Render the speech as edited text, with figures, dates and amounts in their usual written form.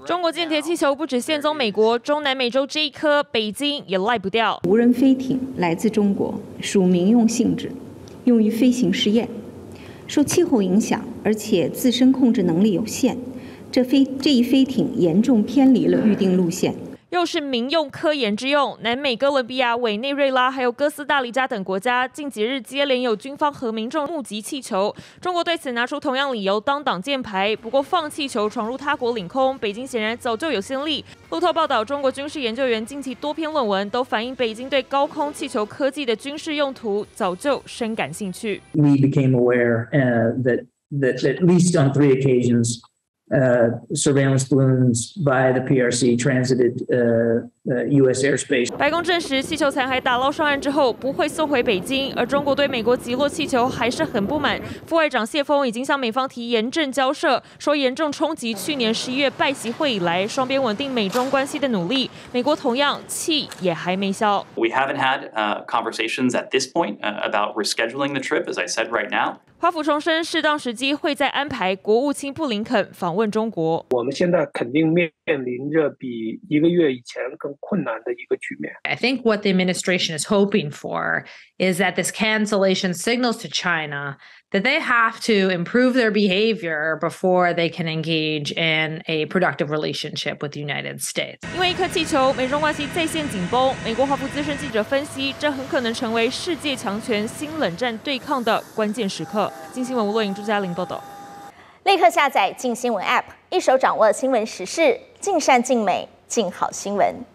中国间谍气球不止现踪美国，中南美洲这一颗，北京也赖不掉。 无人飞艇来自中国，属民用性质，用于飞行试验，受气候影响，而且自身控制能力有限。这一飞艇严重偏离了预定路线。 又是民用科研之用，南美哥伦比亚、委内瑞拉还有哥斯达黎加等国家，近几日接连有军方和民众目击气球。中国对此拿出同样理由当挡箭牌。不过放气球闯入他国领空，北京显然早就有先例。路透报道，中国军事研究员近期多篇论文都反映，北京对高空气球科技的军事用途早就深感兴趣。 We became aware that at least on 3 occasions. Surveillance balloons by the PRC transited U.S. airspace. 白宫证实，气球残骸打捞上岸之后不会送回北京，而中国对美国击落气球还是很不满。副外长谢锋已经向美方提严正交涉，说严重冲击去年11月拜习会以来双边稳定美中关系的努力。美国同样气也还没消。 We haven't had conversations at this point about rescheduling the trip, as I said right now. 华府重申，适当时机会再安排国务卿布林肯访问中国。 我们现在肯定面临着比1个月以前更困难的一个局面。 I think what the administration is hoping for is that this cancellation signals to China that they have to improve their behavior before they can engage in a productive relationship with the United States. 因为一颗气球，美中关系再现紧绷。美国华府资深记者分析，这很可能成为世界强权新冷战对抗的关键时刻。镜新闻吴若莹、朱嘉玲报道。 立刻下载镜新闻 App， 一手掌握新闻时事，尽善尽美，尽好新闻。